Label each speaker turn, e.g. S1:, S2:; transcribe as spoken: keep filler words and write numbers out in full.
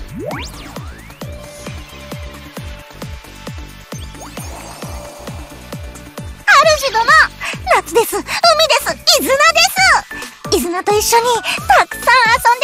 S1: 主殿、夏です、海です、イズナです。イズナと一緒にたくさん遊ん